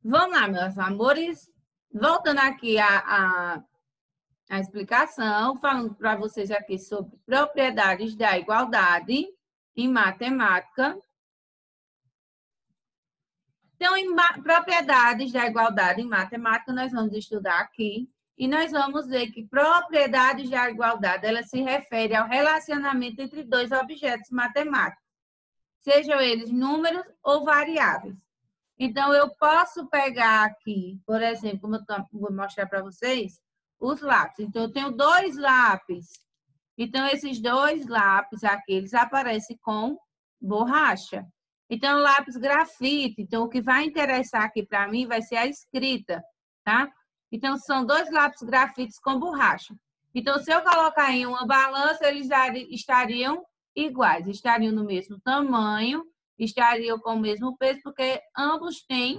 Vamos lá, meus amores. Voltando aqui a explicação, falando para vocês aqui sobre propriedades da igualdade em matemática. Então, em propriedades da igualdade em matemática, nós vamos estudar aqui e nós vamos ver que propriedades da igualdade, ela se refere ao relacionamento entre dois objetos matemáticos, sejam eles números ou variáveis. Então, eu posso pegar aqui, por exemplo, como eu vou mostrar para vocês, os lápis. Então, eu tenho dois lápis. Então, esses dois lápis aqui, eles aparecem com borracha. Então, lápis grafite. Então, o que vai interessar aqui para mim vai ser a escrita, tá? Então, são dois lápis grafites com borracha. Então, se eu colocar em uma balança, eles estariam iguais, estariam no mesmo tamanho, estariam com o mesmo peso, porque ambos têm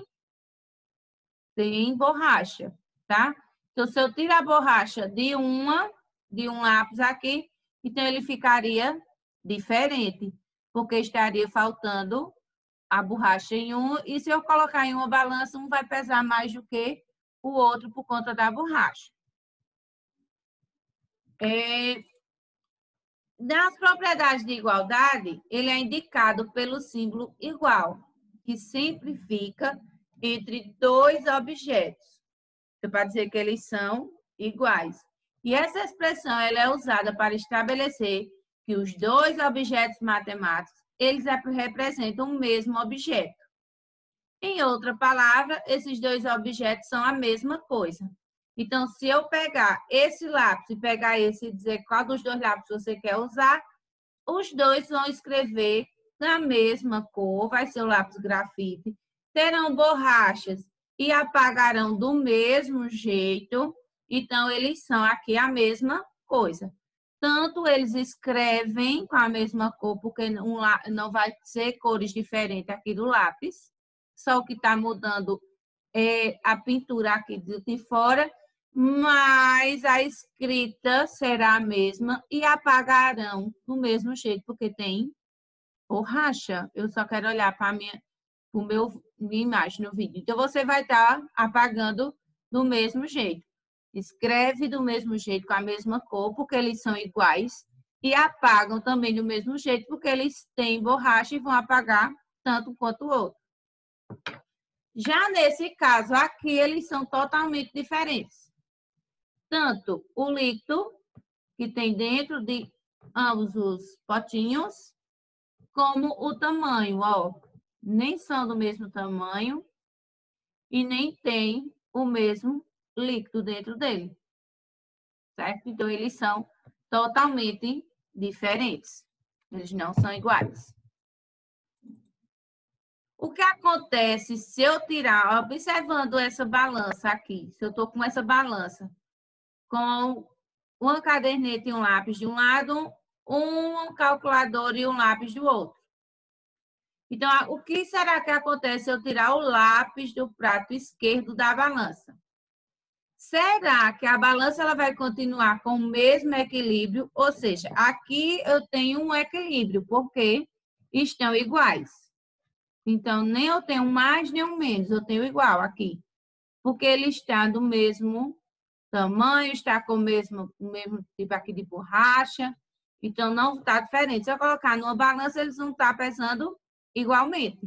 borracha, tá? Então, se eu tirar a borracha de um lápis aqui, então ele ficaria diferente, porque estaria faltando a borracha em um, e se eu colocar em uma balança, um vai pesar mais do que o outro por conta da borracha. Nas propriedades de igualdade, ele é indicado pelo símbolo igual, que sempre fica entre dois objetos, para dizer que eles são iguais. E essa expressão ela é usada para estabelecer que os dois objetos matemáticos, eles representam o mesmo objeto. Em outra palavra, esses dois objetos são a mesma coisa. Então, se eu pegar esse lápis e pegar esse e dizer qual dos dois lápis você quer usar, os dois vão escrever na mesma cor, vai ser o lápis grafite, terão borrachas e apagarão do mesmo jeito, então eles são aqui a mesma coisa. Tanto eles escrevem com a mesma cor, porque não vai ser cores diferentes aqui do lápis, só o que está mudando é a pintura aqui de fora, mas a escrita será a mesma e apagarão do mesmo jeito, porque tem borracha. Eu só quero olhar para minha imagem no vídeo. Então, você vai estar apagando do mesmo jeito. Escreve do mesmo jeito, com a mesma cor, porque eles são iguais, e apagam também do mesmo jeito, porque eles têm borracha e vão apagar tanto quanto o outro. Já nesse caso aqui, eles são totalmente diferentes. Tanto o líquido, que tem dentro de ambos os potinhos, como o tamanho, ó. Nem são do mesmo tamanho e nem tem o mesmo líquido dentro dele. Certo? Então, eles são totalmente diferentes. Eles não são iguais. O que acontece se eu tirar, observando essa balança aqui, se eu estou com essa balança, com uma caderneta e um lápis de um lado, um calculador e um lápis do outro. Então, o que será que acontece se eu tirar o lápis do prato esquerdo da balança? Será que a balança ela vai continuar com o mesmo equilíbrio? Ou seja, aqui eu tenho um equilíbrio, porque estão iguais. Então, nem eu tenho mais, nem um menos, eu tenho igual aqui. Porque ele está do mesmo tamanho, está com o mesmo tipo aqui de borracha, então não está diferente. Se eu colocar numa balança, eles vão estar pesando igualmente.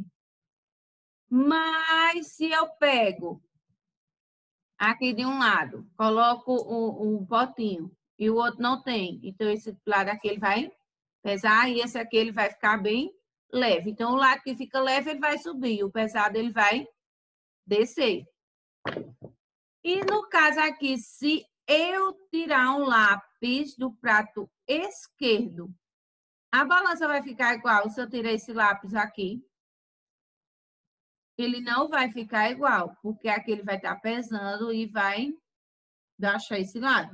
Mas se eu pego aqui de um lado, coloco um potinho e o outro não tem, então esse lado aqui ele vai pesar e esse aqui ele vai ficar bem leve. Então o lado que fica leve ele vai subir, o pesado ele vai descer. E no caso aqui, se eu tirar um lápis do prato esquerdo, a balança vai ficar igual se eu tirar esse lápis aqui? Ele não vai ficar igual, porque aqui ele vai estar pesando e vai baixar esse lado.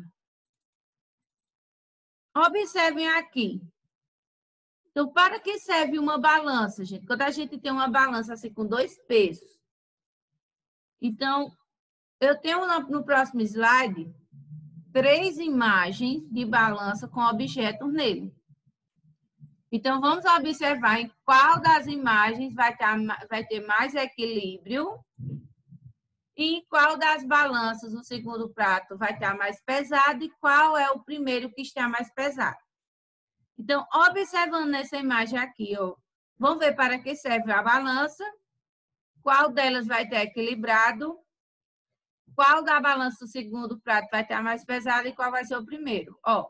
Observem aqui. Então, para que serve uma balança, gente? Quando a gente tem uma balança assim com dois pesos. Então, eu tenho no próximo slide 3 imagens de balança com objetos nele. Então, vamos observar em qual das imagens vai ter mais equilíbrio E qual das balanças o segundo prato vai estar mais pesado e qual é o primeiro que está mais pesado. Então, observando nessa imagem aqui, ó, vamos ver para que serve a balança, qual delas vai estar equilibrado, qual da balança do segundo prato vai estar mais pesado e qual vai ser o primeiro. Ó.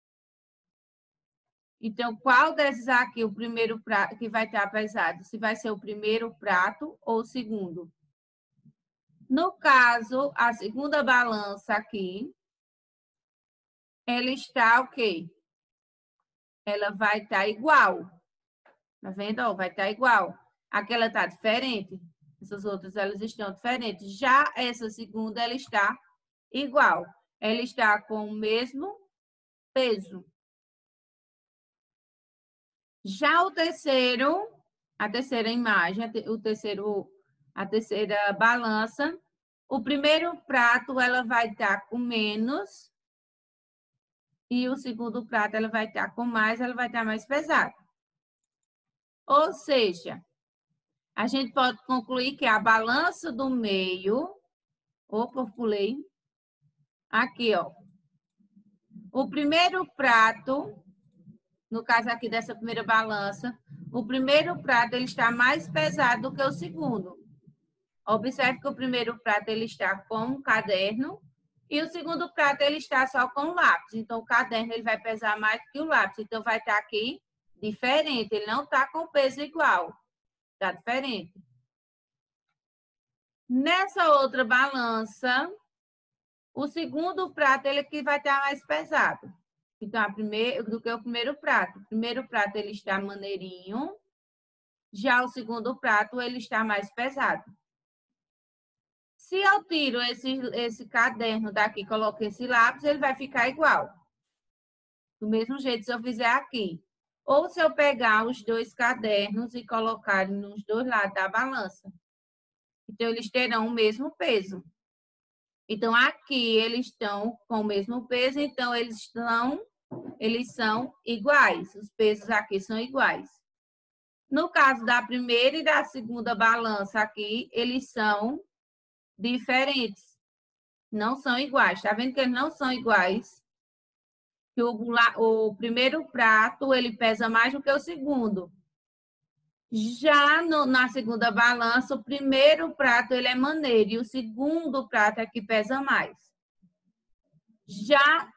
Então, qual desses aqui, o primeiro prato que vai estar pesado? Se vai ser o primeiro prato ou o segundo? No caso, a segunda balança aqui, ela está o quê? Ela vai estar igual. Tá vendo? Ó, vai estar igual. Aquela está diferente. Essas outras, elas estão diferentes. Já essa segunda, ela está igual. Ela está com o mesmo peso. Já o terceiro, a terceira imagem, a terceira balança, o primeiro prato ela vai estar com menos e o segundo prato ela vai estar com mais, ela vai estar mais pesada. Ou seja, a gente pode concluir que a balança do meio, opa, pulei, aqui, ó. O primeiro prato, no caso aqui dessa primeira balança, o primeiro prato ele está mais pesado do que o segundo. Observe que o primeiro prato ele está com um caderno e o segundo prato ele está só com o lápis. Então, o caderno ele vai pesar mais que o lápis. Então, vai estar aqui diferente. Ele não está com peso igual. Está diferente. Nessa outra balança, o segundo prato ele que vai estar mais pesado. Então, do que o primeiro prato. O primeiro prato ele está maneirinho. Já o segundo prato ele está mais pesado. Se eu tiro esse caderno daqui e coloco esse lápis, ele vai ficar igual. Do mesmo jeito se eu fizer aqui. Ou se eu pegar os dois cadernos e colocar nos dois lados da balança. Então, eles terão o mesmo peso. Então, aqui eles estão com o mesmo peso, então eles são iguais. Os pesos aqui são iguais. No caso da primeira e da segunda balança aqui, eles são diferentes. Não são iguais. Tá vendo que eles não são iguais? Que o primeiro prato, ele pesa mais do que o segundo. Já na segunda balança, o primeiro prato, ele é maneiro. E o segundo prato é que pesa mais. Já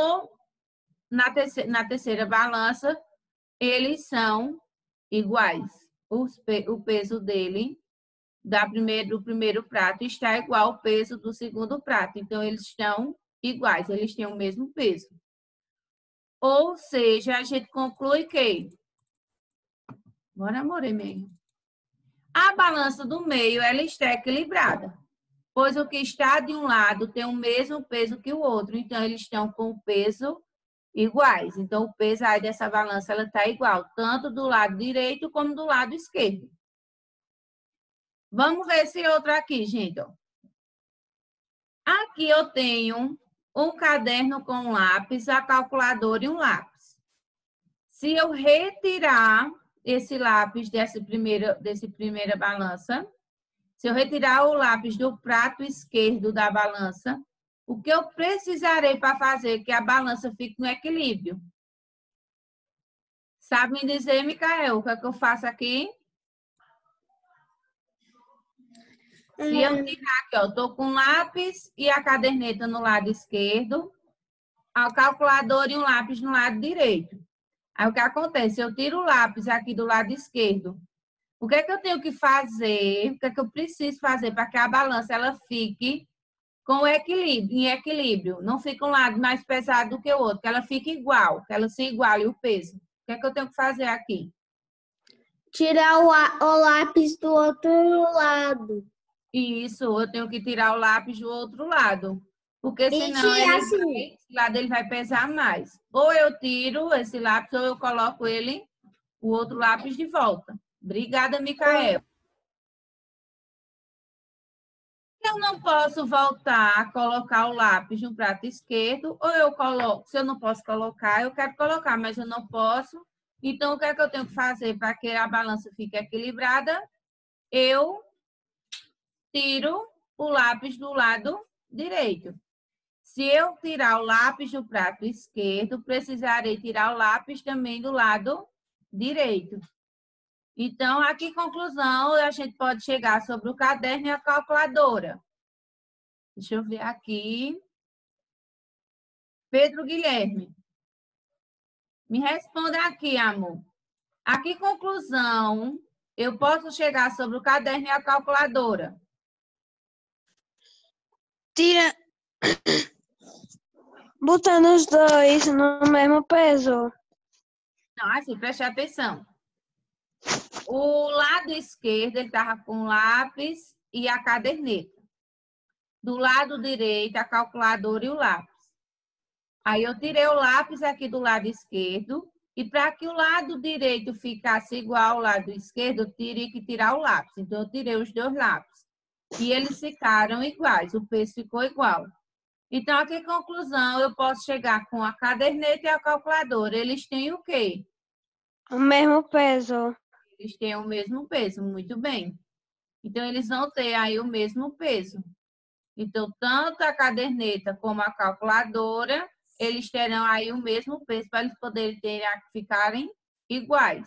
na terceira balança, eles são iguais. O peso dele do primeiro prato está igual ao peso do segundo prato. Então, eles estão iguais, eles têm o mesmo peso. Ou seja, a gente conclui que... Bora, amore, meio. A balança do meio, ela está equilibrada. Pois o que está de um lado tem o mesmo peso que o outro. Então, eles estão com o peso iguais. Então, o peso aí dessa balança, ela está igual. Tanto do lado direito como do lado esquerdo. Vamos ver esse outro aqui, gente. Aqui eu tenho um caderno com lápis, a calculadora e um lápis. Se eu retirar esse lápis dessa primeira balança, se eu retirar o lápis do prato esquerdo da balança, o que eu precisarei para fazer que a balança fique no equilíbrio? Sabe me dizer, Micael, o que é que eu faço aqui? Se eu tirar aqui, ó, estou com lápis e a caderneta no lado esquerdo, a calculadora e um lápis no lado direito. Aí o que acontece? Eu tiro o lápis aqui do lado esquerdo. O que é que eu tenho que fazer? O que é que eu preciso fazer para que a balança ela fique com equilíbrio, em equilíbrio? Não fique um lado mais pesado do que o outro, que ela fique igual, que ela se iguale o peso. O que é que eu tenho que fazer aqui? Tirar o lápis do outro lado. Isso, eu tenho que tirar o lápis do outro lado. Porque senão Esse lado ele vai pesar mais. Ou eu tiro esse lápis ou eu coloco o outro lápis de volta. Obrigada, Micael. Eu não posso voltar a colocar o lápis no prato esquerdo, ou eu coloco, se eu não posso colocar, eu quero colocar, mas eu não posso. Então, o que é que eu tenho que fazer para que a balança fique equilibrada? Eu tiro o lápis do lado direito. Se eu tirar o lápis do prato esquerdo, precisarei tirar o lápis também do lado direito. Então, a que conclusão a gente pode chegar sobre o caderno e a calculadora? Deixa eu ver aqui. Pedro Guilherme. Me responda aqui, amor. A que conclusão eu posso chegar sobre o caderno e a calculadora? Tira. Botando os dois no mesmo peso. Não, assim, preste atenção. O lado esquerdo, ele estava com o lápis e a caderneta. Do lado direito, a calculadora e o lápis. Aí eu tirei o lápis aqui do lado esquerdo. E para que o lado direito ficasse igual ao lado esquerdo, eu teria que tirar o lápis. Então, eu tirei os dois lápis. E eles ficaram iguais, o peso ficou igual. Então, a que conclusão eu posso chegar com a caderneta e a calculadora? Eles têm o quê? O mesmo peso. Eles têm o mesmo peso, muito bem. Então, eles vão ter aí o mesmo peso. Então, tanto a caderneta como a calculadora, eles terão aí o mesmo peso para eles poderem ficarem iguais.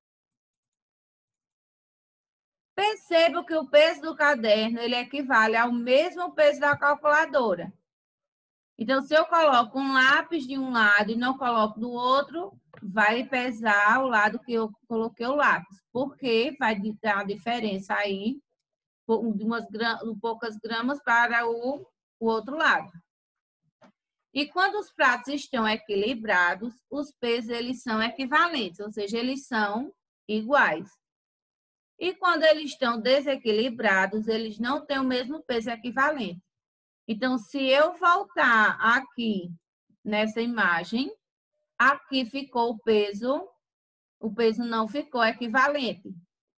Perceba que o peso do caderno ele equivale ao mesmo peso da calculadora. Então, se eu coloco um lápis de um lado e não coloco do outro, vai pesar o lado que eu coloquei o lápis. Porque vai dar a diferença aí de poucas gramas para o outro lado. E quando os pratos estão equilibrados, os pesos eles são equivalentes, ou seja, eles são iguais. E quando eles estão desequilibrados, eles não têm o mesmo peso equivalente. Então, se eu voltar aqui nessa imagem, aqui ficou o peso não ficou equivalente.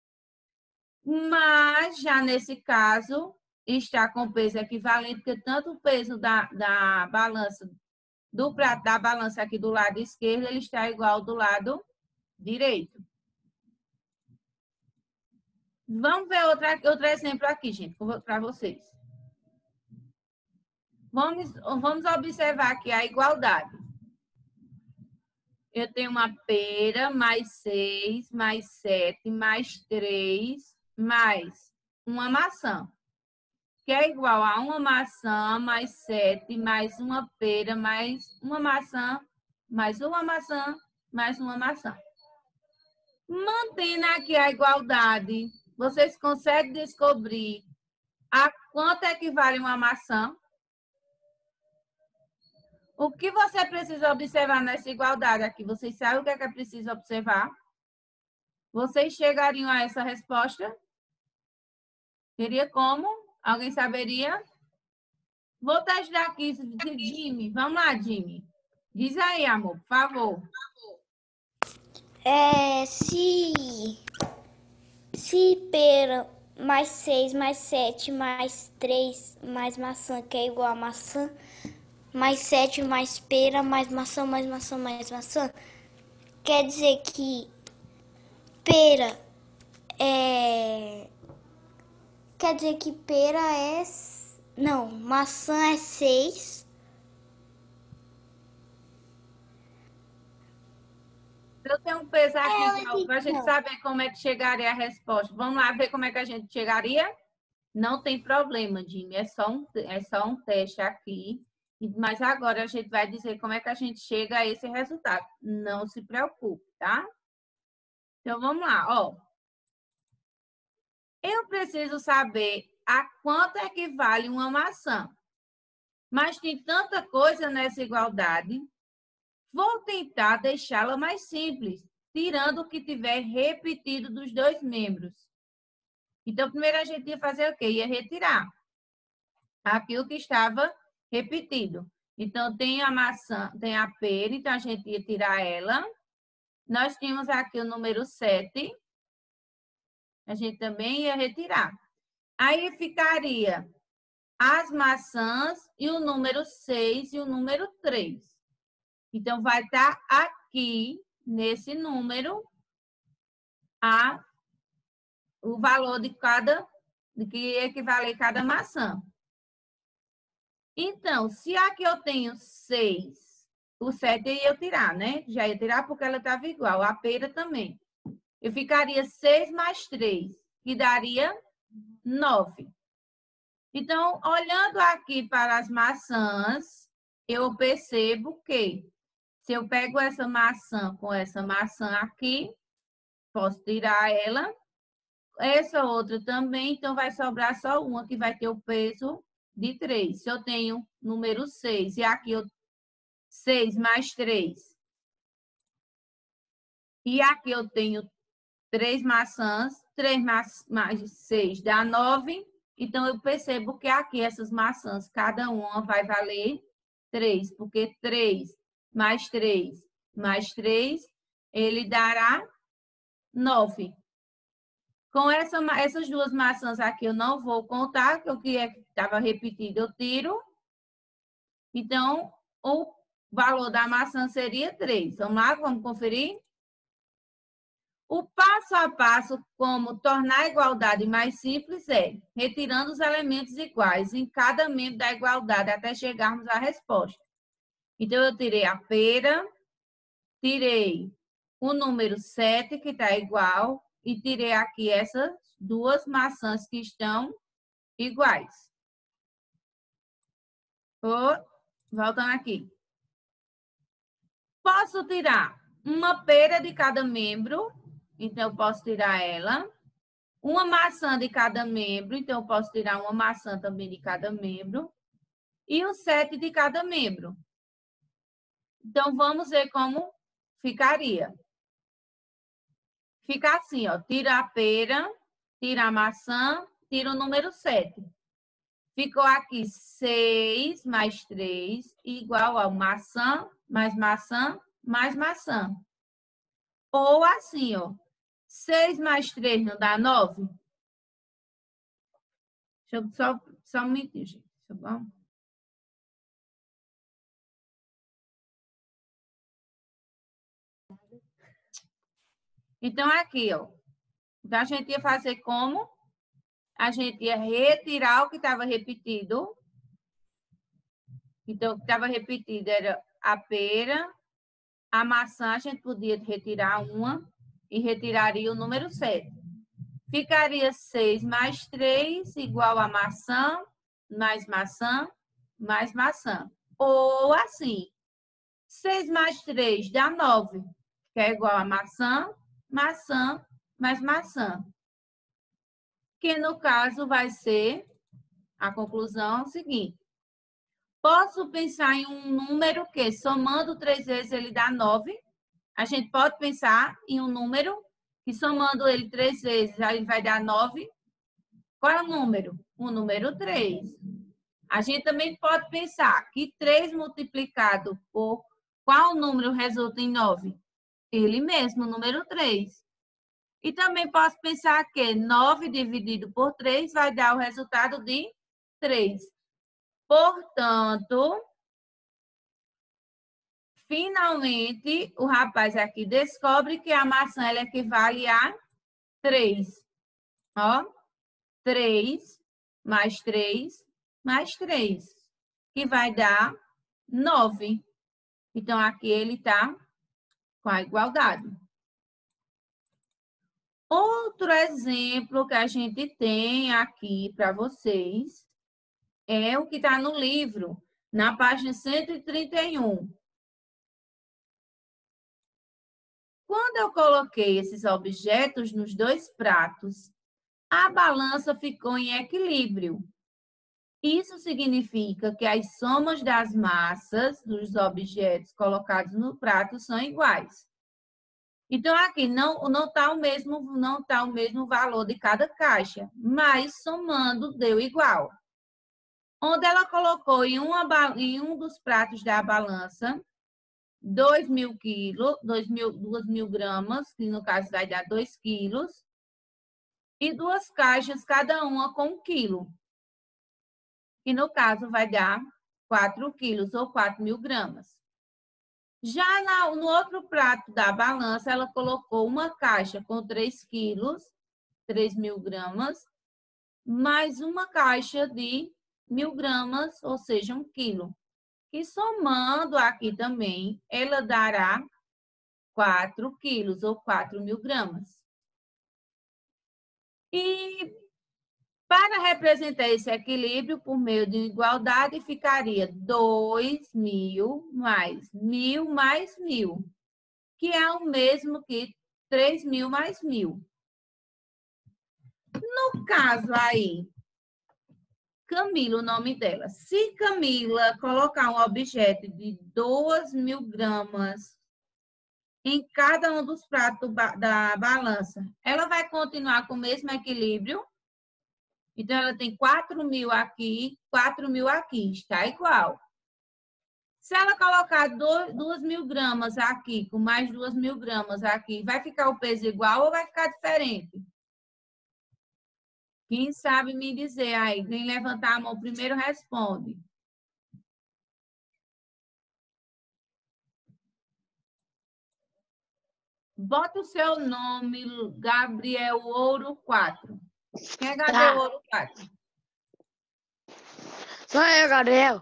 Mas, já nesse caso, está com peso equivalente, porque tanto o peso da balança do prato da balança aqui do lado esquerdo, ele está igual ao do lado direito. Vamos ver outro exemplo aqui, gente, para vocês. Vamos observar aqui a igualdade. Eu tenho uma pera, mais 6, mais 7, mais 3, mais uma maçã. Que é igual a uma maçã, mais 7, mais uma pera, mais uma maçã, mais uma maçã, mais uma maçã. Mantendo aqui a igualdade, vocês conseguem descobrir a quanto equivale uma maçã? O que você precisa observar nessa igualdade aqui? Vocês sabem o que é preciso observar? Vocês chegariam a essa resposta? Teria como? Alguém saberia? Vou testar aqui, Jimmy. Vamos lá, Jimmy. Diz aí, amor, por favor. Se pera mais 6, mais 7, mais 3, mais maçã, que é igual a maçã, mais 7, mais pera, mais maçã, mais maçã, mais maçã, quer dizer que pera é... Quer dizer que pera é... Não, maçã é 6. Eu tenho um peso aqui para a gente saber como é que chegaria a resposta. Vamos lá ver como é que a gente chegaria? Não tem problema, Jimmy. É só um teste aqui. Mas agora a gente vai dizer como é que a gente chega a esse resultado. Não se preocupe, tá? Então, vamos lá, ó. Eu preciso saber a quanto equivale uma maçã. Mas tem tanta coisa nessa igualdade. Vou tentar deixá-la mais simples, tirando o que tiver repetido dos dois membros. Então, primeiro a gente ia fazer o quê? Ia retirar aquilo que estava repetido. Então, tem a maçã, tem a pera, então a gente ia tirar ela. Nós tínhamos aqui o número 7. A gente também ia retirar. Aí ficaria as maçãs e o número 6 e o número 3. Então, vai estar aqui, nesse número, o valor de cada que equivale a cada maçã. Então, se aqui eu tenho 6, o 7 eu ia tirar, né? Já ia tirar porque ela estava igual. A pera também. Eu ficaria 6 mais 3, que daria 9. Então, olhando aqui para as maçãs, eu percebo que se eu pego essa maçã com essa maçã aqui, posso tirar ela. Essa outra também, então vai sobrar só uma que vai ter o peso de 3. Se eu tenho número 6 e aqui eu 6 mais 3. E aqui eu tenho 3 maçãs, 3 mais 6 dá 9. Então, eu percebo que aqui essas maçãs, cada uma vai valer 3, porque 3 mais 3 mais 3, ele dará 9. Com essas duas maçãs aqui, eu não vou contar, que o que estava repetido eu tiro. Então, o valor da maçã seria 3. Vamos lá, vamos conferir? O passo a passo como tornar a igualdade mais simples é retirando os elementos iguais em cada membro da igualdade até chegarmos à resposta. Então, eu tirei a pera, tirei o número 7, que está igual, e tirei aqui essas duas maçãs que estão iguais. Voltando aqui. Posso tirar uma pera de cada membro, então eu posso tirar ela. Uma maçã de cada membro, então eu posso tirar uma maçã também de cada membro. E o 7 de cada membro. Então, vamos ver como ficaria. Fica assim, ó. Tira a pera, tira a maçã, tira o número 7. Ficou aqui 6 mais 3 igual a maçã, mais maçã, mais maçã. Ou assim, ó. 6 mais 3 não dá 9? Deixa eu só um minutinho, gente. Tá bom? Então, aqui, ó. Então, a gente ia fazer como? A gente ia retirar o que estava repetido. Então, o que estava repetido era a pera, a maçã, a gente podia retirar uma e retiraria o número 7. Ficaria 6 mais 3 igual a maçã, mais maçã, mais maçã. Ou assim, 6 mais 3 dá 9, que é igual a maçã, maçã, mais maçã. Que no caso vai ser a conclusão seguinte. Posso pensar em um número que, somando 3 vezes, ele dá 9. A gente pode pensar em um número que, somando ele 3 vezes, aí vai dar 9. Qual é o número? O número 3. A gente também pode pensar que 3 multiplicado por qual número resulta em 9? Ele mesmo, o número 3. E também posso pensar que 9 dividido por 3 vai dar o resultado de 3. Portanto, finalmente, o rapaz aqui descobre que a maçã ela equivale a 3. Ó, 3 mais 3 mais 3, que vai dar 9. Então, aqui ele está com a igualdade. Outro exemplo que a gente tem aqui para vocês é o que está no livro, na página 131. Quando eu coloquei esses objetos nos 2 pratos, a balança ficou em equilíbrio. Isso significa que as somas das massas dos objetos colocados no prato são iguais. Então, aqui não está o mesmo valor de cada caixa, mas somando deu igual. Onde ela colocou em um dos pratos da balança 2.000 quilos, 2.000 gramas, que no caso vai dar 2 quilos, e 2 caixas, cada uma com 1 quilo, que no caso vai dar 4 quilos ou 4.000 gramas. Já no outro prato da balança, ela colocou uma caixa com 3 quilos, 3.000 gramas, mais uma caixa de 1000 gramas, ou seja, 1 quilo. Que somando aqui também, ela dará 4 quilos ou 4.000 gramas. E para representar esse equilíbrio por meio de igualdade, ficaria 2.000 mais 1.000 mais 1.000, que é o mesmo que 3.000 mais 1.000. No caso aí, Camila, o nome dela. Se Camila colocar um objeto de 2.000 gramas em cada um dos pratos da balança, ela vai continuar com o mesmo equilíbrio? Então, ela tem 4.000 aqui, 4.000 aqui, está igual. Se ela colocar 2.000 gramas aqui, com mais 2.000 gramas aqui, vai ficar o peso igual ou vai ficar diferente? Quem sabe me dizer aí? Quem levantar a mão primeiro responde. Bota o seu nome, Gabriel Ouro 4. Quem é Gabriel Ouro 4? Sou eu, Gabriel.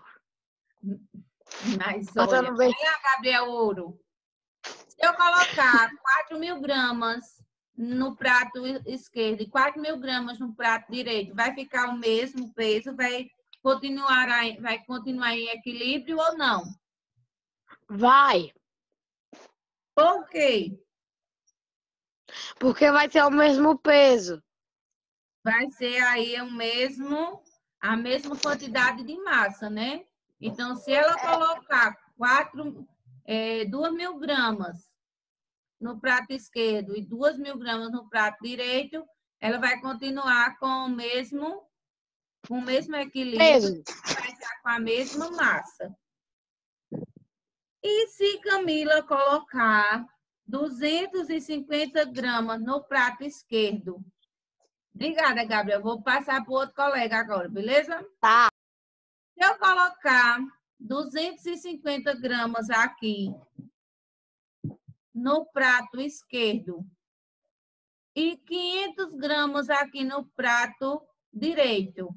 Mas olha, olha, Gabriel Ouro. Se eu colocar 4.000 gramas no prato esquerdo e 4.000 gramas no prato direito, vai ficar o mesmo peso? Vai continuar em equilíbrio ou não? Vai. Por quê? Porque vai ser o mesmo peso. Vai ser aí a mesma quantidade de massa, né? Então, se ela colocar 2.000 gramas no prato esquerdo e 2.000 gramas no prato direito, ela vai continuar com o mesmo equilíbrio, vai estar com a mesma massa. E se Camila colocar 250 gramas no prato esquerdo? Obrigada, Gabriel. Vou passar para o outro colega agora, beleza? Tá. Se eu colocar 250 gramas aqui no prato esquerdo e 500 gramas aqui no prato direito,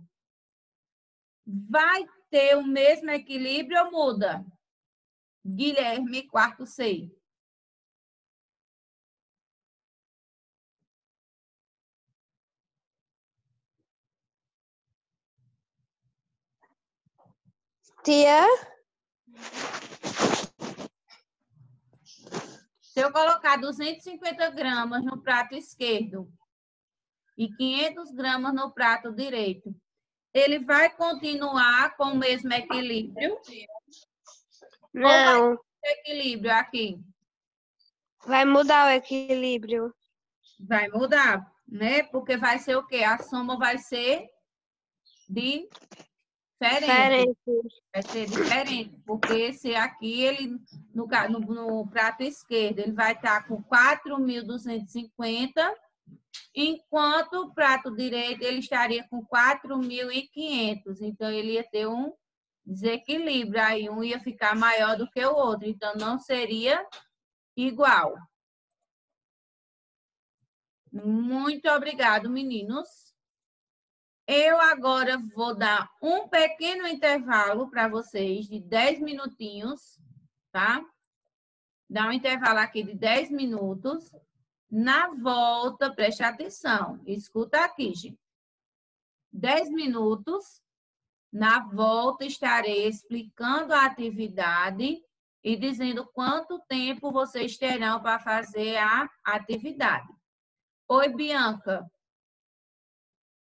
vai ter o mesmo equilíbrio ou muda? Guilherme, quarto C. Tia? Se eu colocar 250 gramas no prato esquerdo e 500 gramas no prato direito, ele vai continuar com o mesmo equilíbrio? Não. Ou vai ter equilíbrio aqui? Vai mudar o equilíbrio. Vai mudar, né? Porque vai ser o quê? A soma vai ser diferente. Vai ser diferente, porque esse aqui, ele no prato esquerdo, ele vai estar com 4.250, enquanto o prato direito, ele estaria com 4.500. Então, ele ia ter um desequilíbrio, aí um ia ficar maior do que o outro, então não seria igual. Muito obrigado, meninos. Eu agora vou dar um pequeno intervalo para vocês de 10 minutinhos, tá? Dá um intervalo aqui de 10 minutos. Na volta, preste atenção, escuta aqui, gente. 10 minutos. Na volta, estarei explicando a atividade e dizendo quanto tempo vocês terão para fazer a atividade. Oi, Bianca.